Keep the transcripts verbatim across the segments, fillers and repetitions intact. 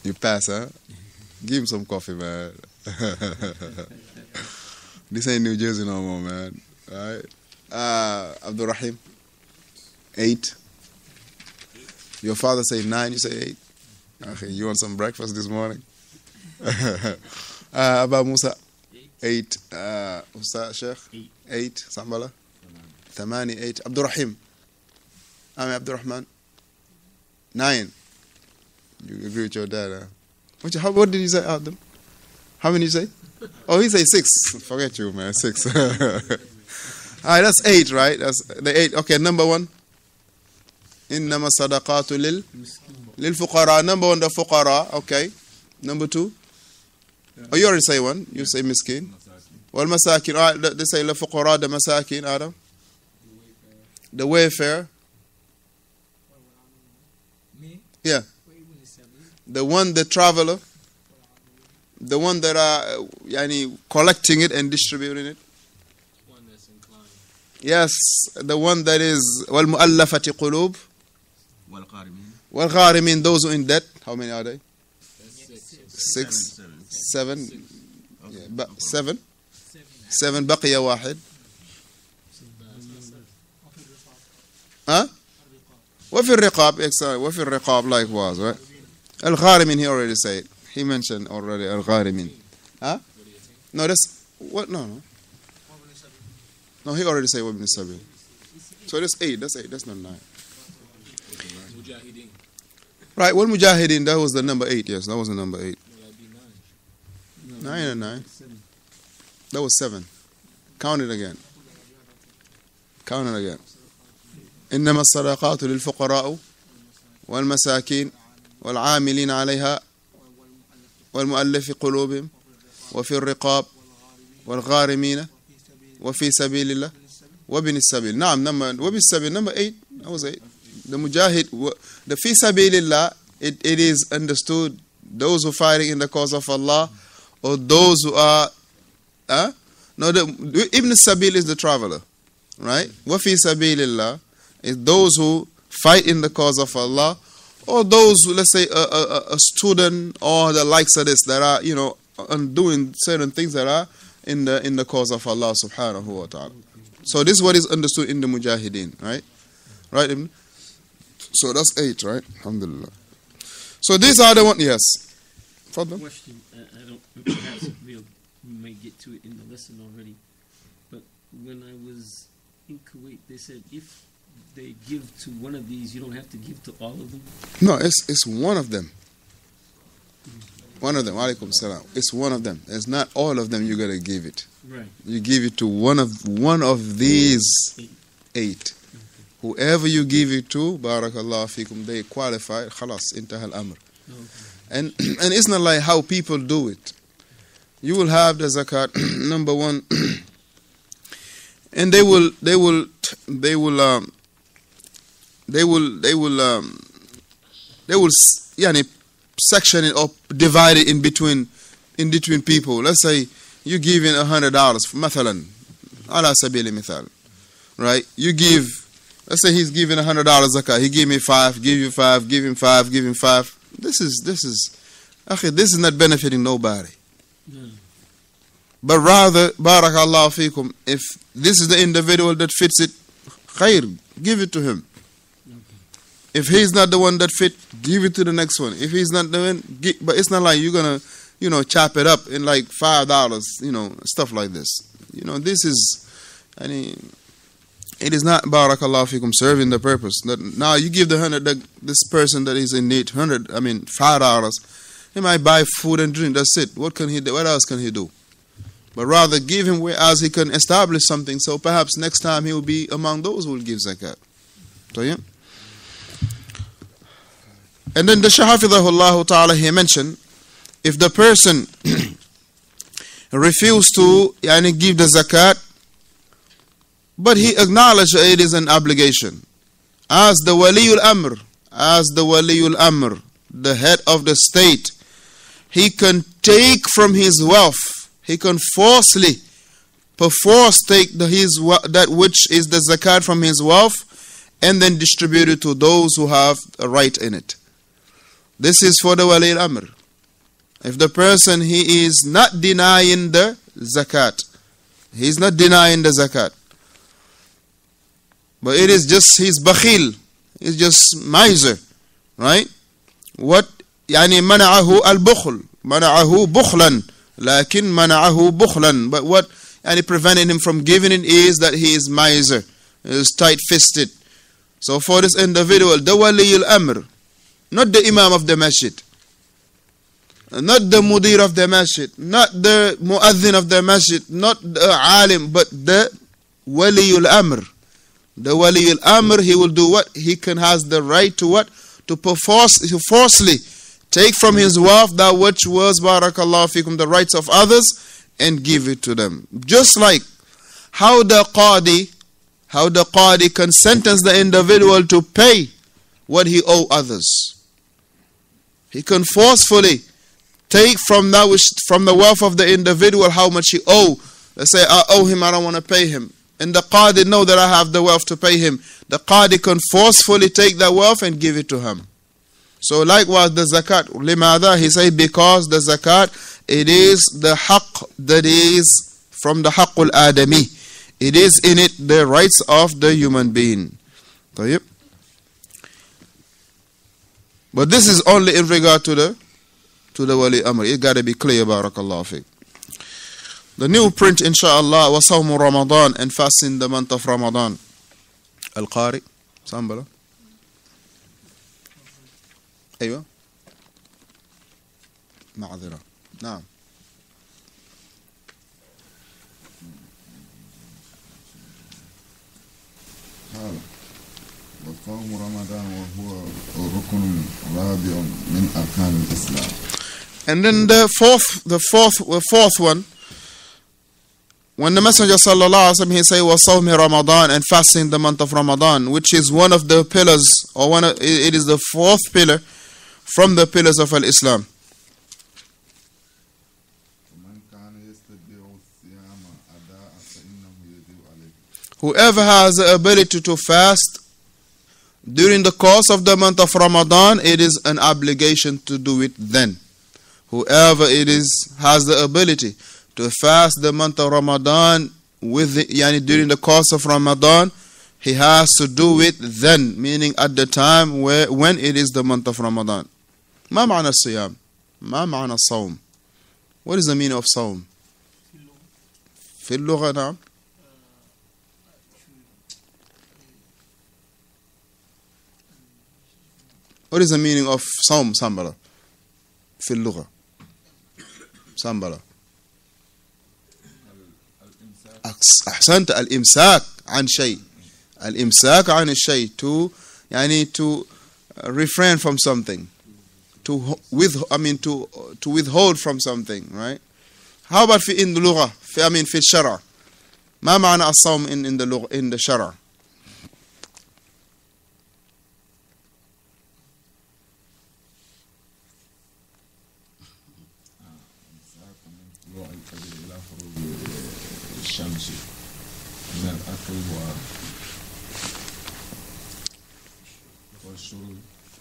You pass, huh? Give him some coffee, man. This ain't New Jersey no more, man. All right. Uh, Abdul Rahim, eight. Your father say nine, you say eight. Okay, you want some breakfast this morning? uh, Abba Musa, eight. Uh, Ustaz Sheikh, eight. Eight. Sambala, Thamani, eight. Abdul Rahim, Ami Abdul Rahman, nine. You agree with your dad, huh? What, how, what did he say, Adam? How many you say? Oh, he say six. Forget you, man. Six. All right, that's eight, right? That's the eight. Okay, number one. إنما الصدقات لل للفقراء. Number one, the fuqara. Okay. Number two. Oh, you already say one. You say miskin. والمساكين. All right, they say الفقراء, the masakin, Adam. The wayfarer. Yeah. The one, the traveler. The one that are yani, collecting it and distributing it. One that's inclined. Yes, the one that is وَالْمُؤَلَّفَةِ قُلُوبٍ وَالْغَارِمِينَ. وَالْغَارِمِينَ. Those who are in debt. How many are they? Six. Six. Seven. Seven. Seven. Okay. Yeah, ba- seven. Seven. بقي واحد. Huh? وفي الرقاب. Excellent. وفي الرقاب likewise, right? الغارمين, he already said. He mentioned already al-gharimin. Huh? No, that's what? No, no. No, he already said wabn sabil. So that's eight. That's eight. That's not nine. Mujahideen. Right. Well, mujahideen. That was the number eight. Yes, that was the number eight. Will that be nine? Nine and nine. That was seven. Count it again. Count it again. إنما الصدقات للفقراء والمساكين والعاملين عليها والمؤلف قلوبهم وفي الرقاب والغارمين وفي سبيل الله وابن السبيل. نعم, number وابن السبيل, number eight. That was eight. The mujahid, the fi sabilillah, it, it is understood those who are fighting in the cause of Allah, or those who are uh, no, the Ibn Sabil is the traveler, right? Wa fi sabilillah is those who fight in the cause of Allah, or those, let's say, a, a, a student or the likes of this that are, you know, doing certain things that are in the in the cause of Allah subhanahu wa ta'ala. So this is what is understood in the mujahideen, right? Right, Ibn? So that's eight, right? Alhamdulillah. So these are the ones, yes. Fadl? Question, I, I don't, perhaps we'll, we may get to it in the lesson already, but when I was in Kuwait, they said if they give to one of these, you don't have to give to all of them? No, it's it's one of them. One of them. Alaikum salam. It's one of them. It's not all of them you're gonna give it. Right. You give it to one of one of these eight. Whoever you give it to, barakallahu fikum, they qualify. Khalas, intaha al-amr. And and it's not like how people do it. You will have the zakat number one, and they will they will they will um. They will, they will, um, they will, yani, section it up, divide it in between, in between people. Let's say you give in a hundred dollars, mathalan, ala sabili mithal, right? You give, let's say he's giving a hundred dollars zakat. He give me five, give you five, give him five, give him five. This is, this is, akhi, this is not benefiting nobody. No. But rather, barakallahu fikum, if this is the individual that fits it, khair, give it to him. If he's not the one that fit, give it to the next one. If he's not the one, give, but it's not like you're gonna, you know, chop it up in like five dollars, you know, stuff like this. You know, this is, I mean, it is not barakallahu fikum serving the purpose. That now you give the hundred, the, this person that is in need, hundred, I mean, five dollars. He might buy food and drink. That's it. What can he do? What else can he do? But rather give him whereas he can establish something. So perhaps next time he will be among those who will give zakat. So yeah. And then the Shahafidahullah Ta'ala, he mentioned, if the person refused to yani, give the zakat, but he acknowledged that it is an obligation, as the Waliul Amr, as the Waliul Amr, the head of the state, he can take from his wealth, he can forcefully, perforce take the, his that which is the zakat from his wealth, and then distribute it to those who have a right in it. This is for the wali al-amr. If the person, he is not denying the zakat, he is not denying the zakat, but it is just his bakhil, it's just miser, right? What يعني منعه البخل, منعه بخلا, لكن منعه بخلا, but what يعني preventing him from giving it is that he is miser, he is tight-fisted. So for this individual, the wali al-amr, not the imam of the masjid, not the mudir of the masjid, not the muaddin of the masjid, not the alim, but the wali al-amr. The wali al-amr, he will do what? He can has the right to what? To force, to forcefully take from his wealth that which was, barakallahu fikum, the rights of others, and give it to them. Just like how the qadi, how the qadi can sentence the individual to pay what he owe others. He can forcefully take from that which, from the wealth of the individual how much he owe. Let's say, I owe him, I don't want to pay him. And the qadi know that I have the wealth to pay him. The qadi can forcefully take that wealth and give it to him. So likewise the zakat. Limada, he said, because the zakat, it is the haqq that is from the haqqul adami. It is in it the rights of the human being. طيب. But this is only in regard to the to the wali amr. It got to be clear, barakallahu fiqh. The new print, inshaAllah, was Sawm Ramadan, and fasting the month of Ramadan. Al-Qari, Sambala. أيوة. معذرة. نعم. قال وصوم رمضان وهو ركن رابع من أركان الإسلام. And then the fourth, the fourth, the fourth one, when the Messenger sallallahu alaihi wasallam, he say was Sawm Ramadan, and fasting the month of Ramadan, which is one of the pillars, or one of, it is the fourth pillar from the pillars of Al-Islam. Whoever has the ability to fast during the course of the month of Ramadan, it is an obligation to do it then. Whoever it is has the ability to fast the month of Ramadan with the, yani during the course of Ramadan, he has to do it then, meaning at the time where when it is the month of Ramadan. ما معنى الصيام؟ ما معنى الصوم? What is the meaning of صوم? في اللغة نعم. What is the meaning of صوم سامبلا في اللغة؟ سامبلا. أحسنت. الإمساك عن شيء. الإمساك عن الشيء. To يعني to refrain from something. To with I mean to to withhold from something, right? How about في in the لغة? في I mean في الشرع. ما معنى الصوم in in the لغة in the شرع? الشمس من الأكل والشرب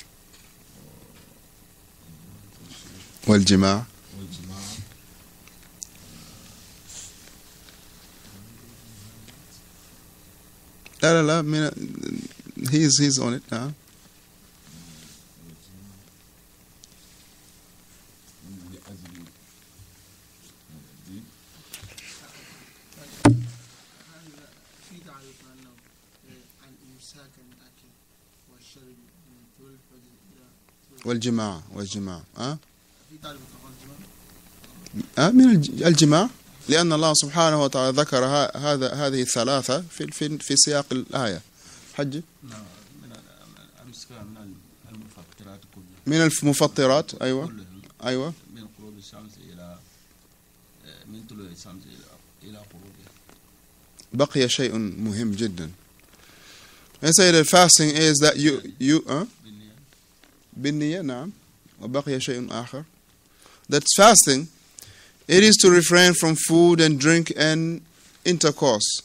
والجماع. والجماع. لا لا لا من he's he's on it now. والجماع والجماع ها أه؟ من الجماع، لأن الله سبحانه وتعالى ذكر هذا هذه الثلاثة في في في سياق الآية. حج من المفطرات كلها. من المفطرات أيوة أيوة. من غروب الشمس إلى من طلوع الشمس إلى إلى غروبها. بقي شيء مهم جدا. I say that fasting is that you you uh? بالنية نعم. وبقي شيء آخر. That's fasting. It is to refrain from food and drink and intercourse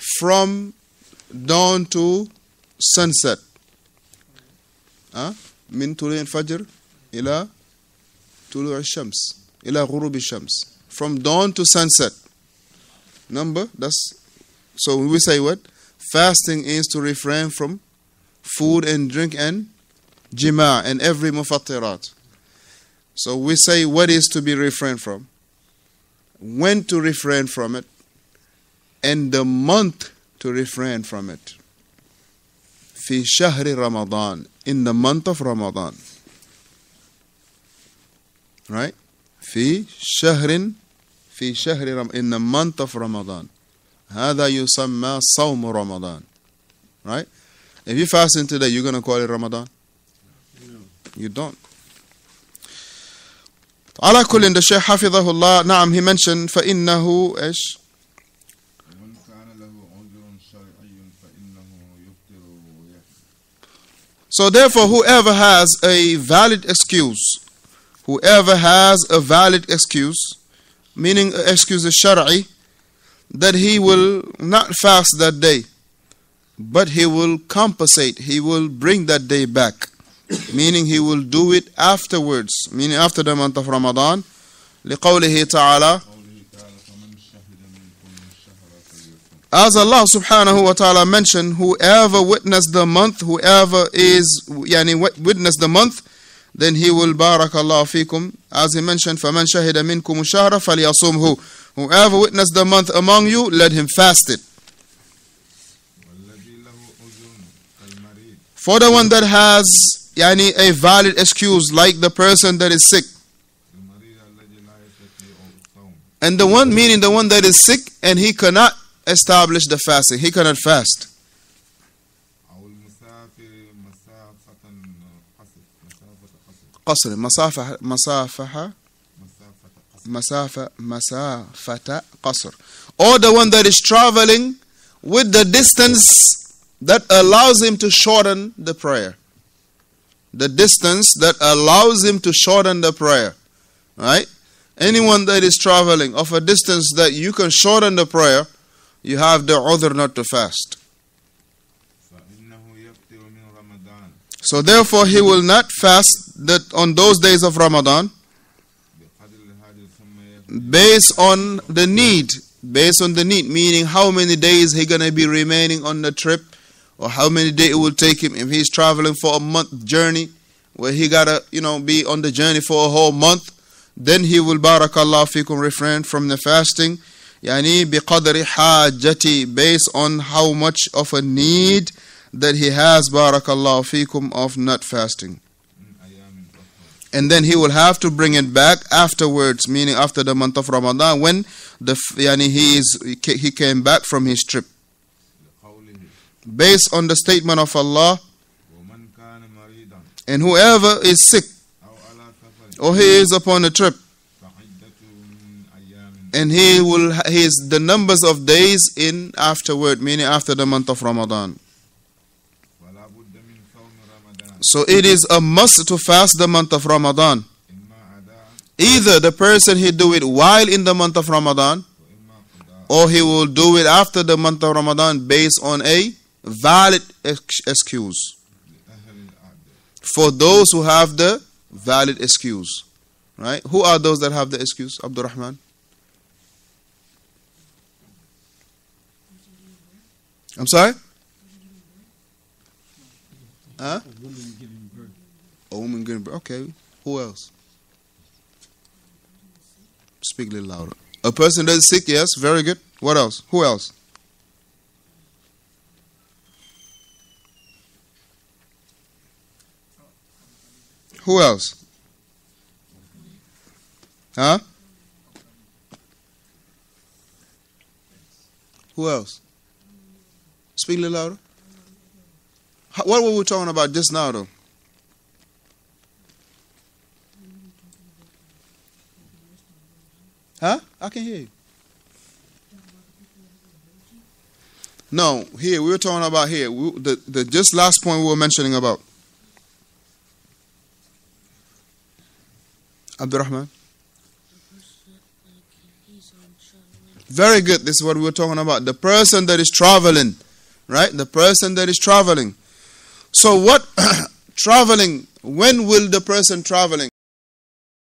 from dawn to sunset. Huh? من طلوع الفجر إلى طلوع الشمس إلى غروب الشمس. From dawn to sunset. Number, that's, so we say what? Fasting is to refrain from food and drink and jima and every mufattirat. So we say what is to be refrained from, when to refrain from it, and the month to refrain from it. في شهر رمضان, in the month of Ramadan. Right? في شهر في شهر رم in the month of Ramadan. هذا يسمى صوم رمضان. Right? If you fasting today, you're going to call it Ramadan? No. You don't. على كل, the Shaykh حفظه الله, نعم, he mentioned فإنه إيش؟ ومن كان له عذر شرعي فإنه يفطر ويحرم. So therefore, whoever has a valid excuse, whoever has a valid excuse, meaning excuse is shari'i, that he will not fast that day, but he will compensate, he will bring that day back, meaning he will do it afterwards, meaning after the month of Ramadan. لقوله تعالى, قوله تعالى فمن شهد منكم الشهر فليصم. as Allah subhanahu wa ta'ala mentioned, whoever witnessed the month, whoever is yani witnessed the month, then he will barakallahu fikum. As he mentioned, فَمَنْ شَهِدَ مِنْكُمُ الشَّهْرَ فَلْيَصُمْهُ. Whoever witnessed the month among you, let him fast it. والذي له عذر كالمريض. For the one that has yani a valid excuse, like the person that is sick, المريض الذي لا يستطيع الصوم. and the one, meaning the one that is sick and he cannot establish the fasting, he cannot fast. أو المسافر مسافة قصر مسافة قصر قصر, مسافة مسافة مسافة قصر. مسافة مسافة قصر. Or the one that is traveling with the distance that allows him to shorten the prayer. The distance that allows him to shorten the prayer. Right? Anyone that is traveling of a distance that you can shorten the prayer, you have the udhr not to fast. فإنه يفطر من رمضان So therefore he will not fast that on those days of Ramadan بقدر الحاجة ثم يفطر. based on the need. Based on the need, meaning how many days he gonna be remaining on the trip, or how many days it will take him if he's traveling for a month journey, where he gotta, you know, be on the journey for a whole month. Then he will barakallahu fikum refrain from the fasting. Yani biqadri hajati, based on how much of a need that he has barakallahu fikum of not fasting. من أيام أخرى. And then he will have to bring it back afterwards, meaning after the month of Ramadan, when the yani he is he came back from his trip. لقوله Based on the statement of Allah, ومن كان مريضا and whoever is sick أو على سفر or he is upon a trip, فعدته من أيام and he will he is the numbers of days in afterward, meaning after the month of Ramadan. ولا بد من صوم رمضان So it is a must to fast the month of Ramadan. إما أداء Either the person he do it while in the month of Ramadan, وإما قضاء or he will do it after the month of Ramadan based on a valid ex- excuse. لأهل الأعداء. For those who have the valid excuse. Right? Who are those that have the excuse? Abdul Rahman? I'm sorry? Huh? A woman giving birth. A woman giving birth. Okay. Who else? Speak a little louder. A person that is sick, yes, very good. What else? Who else? Who else? Huh? Who else? Speak a little louder. How- What were we talking about just now, though? Huh? I can hear you. No, here we were talking about here. We, the the just last point we were mentioning about. Abdurrahman. Very good. This is what we were talking about. The person that is traveling, right? The person that is traveling. So what traveling, when will the person traveling